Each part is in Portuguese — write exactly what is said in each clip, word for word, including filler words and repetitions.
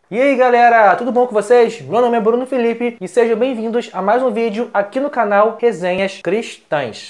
E aí galera, tudo bom com vocês? Meu nome é Bruno Felipe e sejam bem-vindos a mais um vídeo aqui no canal Resenhas Cristãs.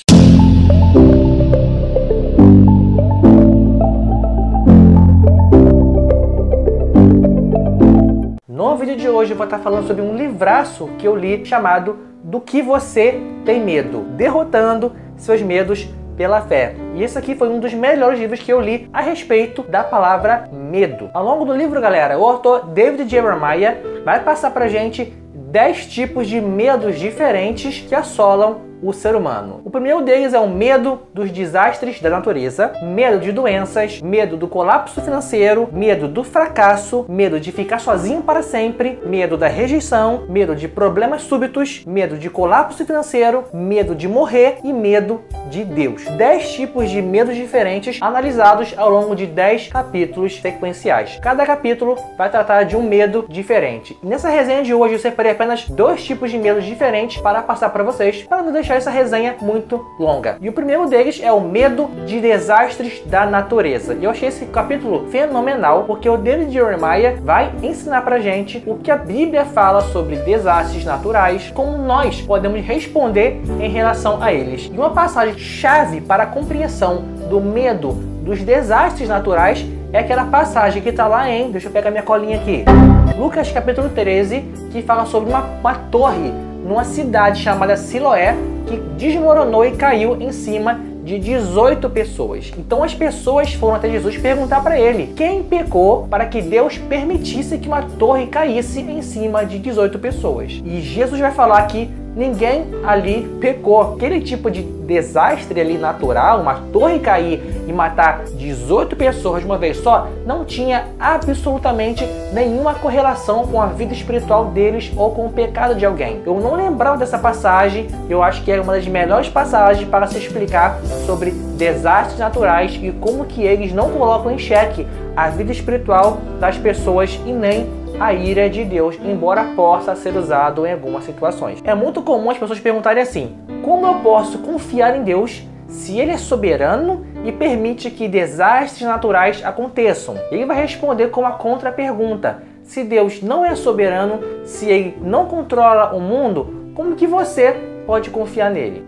No vídeo de hoje eu vou estar falando sobre um livraço que eu li chamado Do que você tem medo? Derrotando seus medos pela fé. E esse aqui foi um dos melhores livros que eu li a respeito da palavra medo. Ao longo do livro, galera, o autor David Jeremiah vai passar pra gente dez tipos de medos diferentes que assolam o ser humano. O primeiro deles é o medo dos desastres da natureza, medo de doenças, medo do colapso financeiro, medo do fracasso, medo de ficar sozinho para sempre, medo da rejeição, medo de problemas súbitos, medo de colapso financeiro, medo de morrer e medo de Deus. dez tipos de medos diferentes analisados ao longo de dez capítulos sequenciais. Cada capítulo vai tratar de um medo diferente. E nessa resenha de hoje eu separei apenas dois tipos de medos diferentes para passar para vocês, para não deixar essa resenha muito longa. E o primeiro deles é o medo de desastres da natureza. E eu achei esse capítulo fenomenal, porque o David Jeremiah vai ensinar pra gente o que a Bíblia fala sobre desastres naturais, como nós podemos responder em relação a eles. E uma passagem chave para a compreensão do medo dos desastres naturais é aquela passagem que está lá em, deixa eu pegar minha colinha aqui, Lucas capítulo treze, que fala sobre uma, uma torre numa cidade chamada Siloé, que desmoronou e caiu em cima de dezoito pessoas. Então as pessoas foram até Jesus perguntar para ele quem pecou para que Deus permitisse que uma torre caísse em cima de dezoito pessoas. E Jesus vai falar que ninguém ali pecou. Aquele tipo de desastre ali natural, uma torre cair e matar dezoito pessoas de uma vez só, não tinha absolutamente nenhuma correlação com a vida espiritual deles ou com o pecado de alguém. Eu não lembrava dessa passagem, eu acho que é uma das melhores passagens para se explicar sobre desastres naturais e como que eles não colocam em xeque a vida espiritual das pessoas e nem a ira de Deus, embora possa ser usado em algumas situações. É muito comum as pessoas perguntarem assim: como eu posso confiar em Deus se Ele é soberano e permite que desastres naturais aconteçam? Ele vai responder com uma contra-pergunta: se Deus não é soberano, se Ele não controla o mundo, como que você pode confiar nele?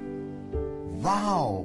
Uau!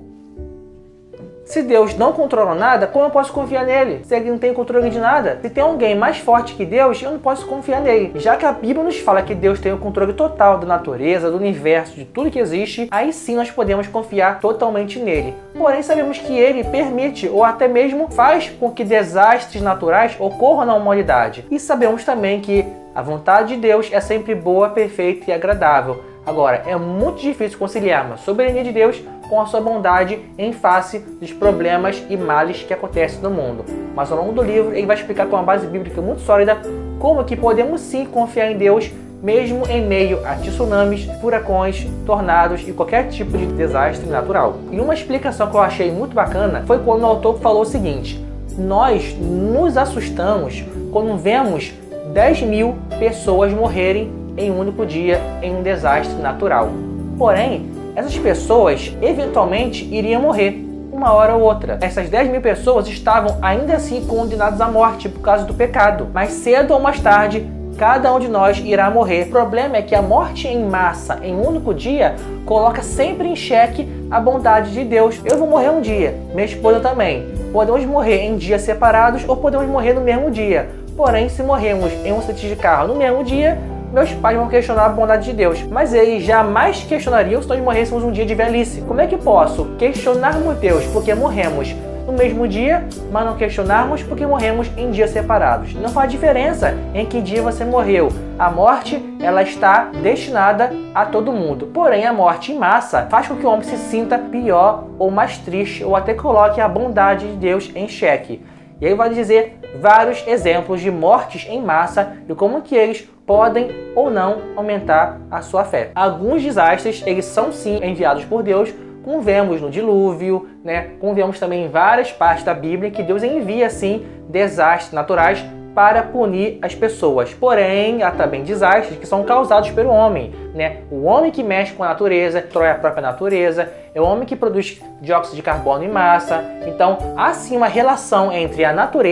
Se Deus não controla nada, como eu posso confiar nele? Se ele não tem controle de nada? Se tem alguém mais forte que Deus, eu não posso confiar nele. Já que a Bíblia nos fala que Deus tem o controle total da natureza, do universo, de tudo que existe, aí sim nós podemos confiar totalmente nele. Porém, sabemos que ele permite ou até mesmo faz com que desastres naturais ocorram na humanidade. E sabemos também que a vontade de Deus é sempre boa, perfeita e agradável. Agora, é muito difícil conciliar a soberania de Deus com a sua bondade em face dos problemas e males que acontecem no mundo. Mas ao longo do livro ele vai explicar com uma base bíblica muito sólida como que podemos sim confiar em Deus mesmo em meio a tsunamis, furacões, tornados e qualquer tipo de desastre natural. E uma explicação que eu achei muito bacana foi quando o autor falou o seguinte: nós nos assustamos quando vemos dez mil pessoas morrerem em um único dia em um desastre natural. Porém, essas pessoas eventualmente iriam morrer, uma hora ou outra. Essas dez mil pessoas estavam ainda assim condenadas à morte por causa do pecado. Mas cedo ou mais tarde, cada um de nós irá morrer. O problema é que a morte em massa em um único dia coloca sempre em xeque a bondade de Deus. Eu vou morrer um dia, minha esposa também. Podemos morrer em dias separados ou podemos morrer no mesmo dia. Porém, se morrermos em um acidente de carro no mesmo dia, meus pais vão questionar a bondade de Deus, mas eles jamais questionariam se nós morrêssemos um dia de velhice. Como é que posso questionarmos Deus porque morremos no mesmo dia, mas não questionarmos porque morremos em dias separados? Não faz diferença em que dia você morreu. A morte, ela está destinada a todo mundo. Porém, a morte em massa faz com que o homem se sinta pior ou mais triste ou até coloque a bondade de Deus em xeque. E aí vai dizer vários exemplos de mortes em massa e como que eles podem ou não aumentar a sua fé. Alguns desastres, eles são sim enviados por Deus, como vemos no dilúvio, né? Como vemos também em várias partes da Bíblia que Deus envia sim desastres naturais para punir as pessoas. Porém, há também desastres que são causados pelo homem, né? O homem que mexe com a natureza, destrói a própria natureza, é o homem que produz dióxido de carbono em massa. Então, há sim uma relação entre a natureza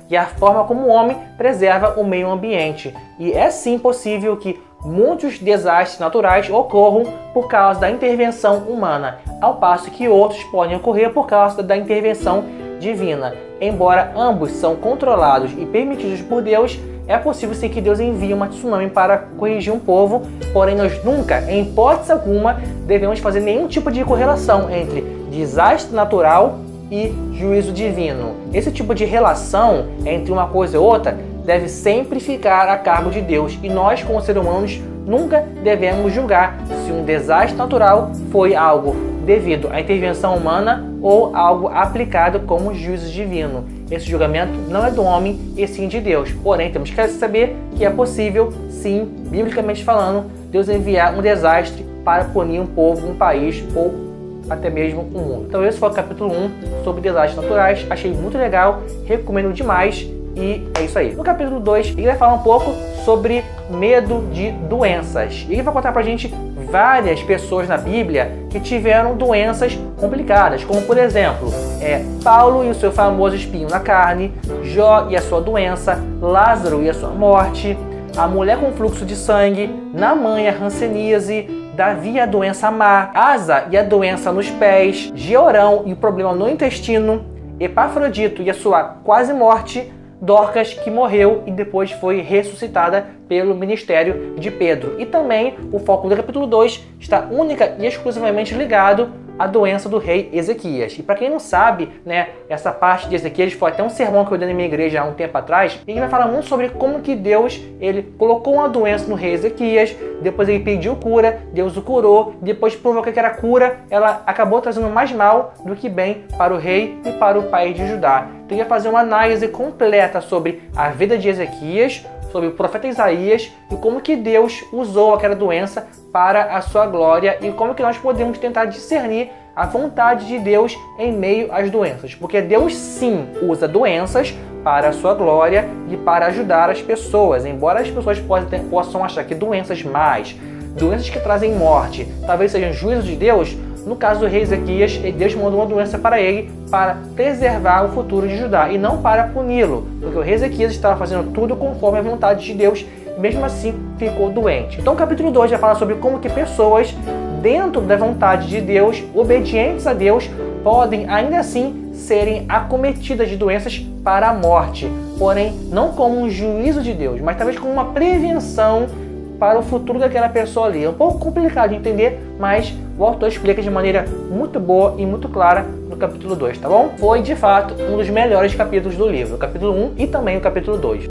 e a forma como o homem preserva o meio ambiente. E é sim possível que muitos desastres naturais ocorram por causa da intervenção humana, ao passo que outros podem ocorrer por causa da intervenção divina. Embora ambos são controlados e permitidos por Deus, é possível sim que Deus envie uma tsunami para corrigir um povo, porém nós nunca, em hipótese alguma, devemos fazer nenhum tipo de correlação entre desastre natural e juízo divino. Esse tipo de relação entre uma coisa e outra deve sempre ficar a cargo de Deus, e nós, como seres humanos, nunca devemos julgar se um desastre natural foi algo devido à intervenção humana ou algo aplicado como juízo divino. Esse julgamento não é do homem, e sim de Deus. Porém, temos que saber que é possível, sim, biblicamente falando, Deus enviar um desastre para punir um povo, um país ou até mesmo o mundo. Então esse foi o capítulo um sobre desastres naturais. Achei muito legal, recomendo demais. E é isso aí. No capítulo dois, ele vai falar um pouco sobre medo de doenças. E ele vai contar pra gente várias pessoas na Bíblia que tiveram doenças complicadas, como por exemplo, é, Paulo e o seu famoso espinho na carne, Jó e a sua doença, Lázaro e a sua morte, a mulher com fluxo de sangue, Naamã e a hanseníase, Davi e a doença má, Asa e a doença nos pés, Georão e o problema no intestino, Epafrodito e a sua quase morte, Dorcas, que morreu e depois foi ressuscitada pelo ministério de Pedro. E também o foco do capítulo dois está única e exclusivamente ligado à doença do rei Ezequias. E para quem não sabe, né, essa parte de Ezequias foi até um sermão que eu dei na minha igreja há um tempo atrás, e ele vai falar muito sobre como que Deus, ele colocou uma doença no rei Ezequias, depois ele pediu cura, Deus o curou, depois provou que era cura, ela acabou trazendo mais mal do que bem para o rei e para o país de Judá. Então ia fazer uma análise completa sobre a vida de Ezequias, sobre o profeta Isaías e como que Deus usou aquela doença para a sua glória e como que nós podemos tentar discernir a vontade de Deus em meio às doenças. Porque Deus sim usa doenças para a sua glória e para ajudar as pessoas. Embora as pessoas possam achar que doenças más, doenças que trazem morte, talvez sejam juízo de Deus, no caso do rei Ezequias, Deus mandou uma doença para ele para preservar o futuro de Judá e não para puni-lo, porque o rei Ezequias estava fazendo tudo conforme a vontade de Deus e mesmo assim ficou doente. Então o capítulo dois vai falar sobre como que pessoas dentro da vontade de Deus, obedientes a Deus, podem ainda assim serem acometidas de doenças para a morte, porém não como um juízo de Deus, mas talvez como uma prevenção para o futuro daquela pessoa ali. É um pouco complicado de entender, mas o autor explica de maneira muito boa e muito clara no capítulo dois, tá bom? Foi, de fato, um dos melhores capítulos do livro, o capítulo um e também o capítulo dois.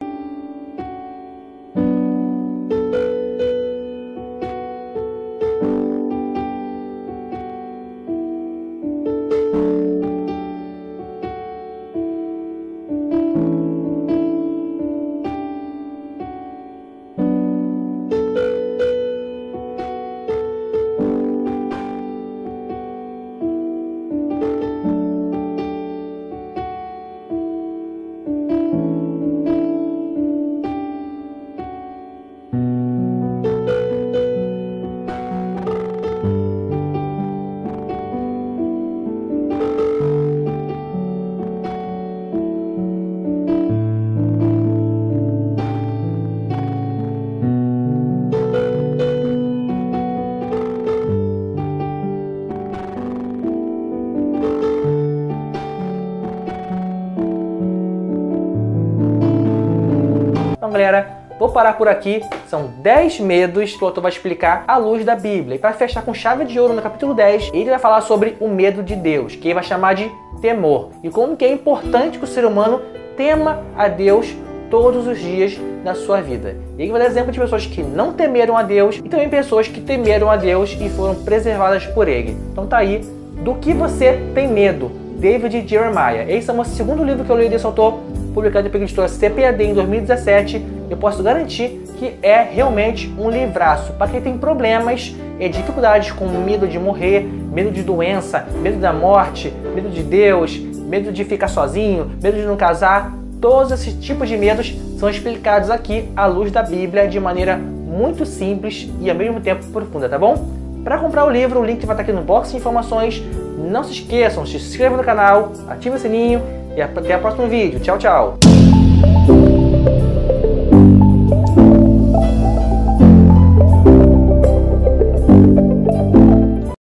Então, galera, vou parar por aqui. São dez medos que o autor vai explicar à luz da Bíblia. E para fechar com chave de ouro no capítulo dez, ele vai falar sobre o medo de Deus, que ele vai chamar de temor. E como que é importante que o ser humano tema a Deus todos os dias da sua vida. E ele vai dar exemplo de pessoas que não temeram a Deus e também pessoas que temeram a Deus e foram preservadas por ele. Então tá aí, Do que Você Tem Medo, David Jeremiah. Esse é o segundo livro que eu li desse autor, publicado pela editora C P A D em dois mil e dezessete. Eu posso garantir que é realmente um livraço para quem tem problemas e dificuldades com medo de morrer, medo de doença, medo da morte, medo de Deus, medo de ficar sozinho, medo de não casar. Todos esses tipos de medos são explicados aqui à luz da Bíblia de maneira muito simples e ao mesmo tempo profunda, tá bom? Para comprar o livro, o link vai estar aqui no box de informações. Não se esqueçam, se inscreva no canal, ative o sininho e até o próximo vídeo. Tchau, tchau!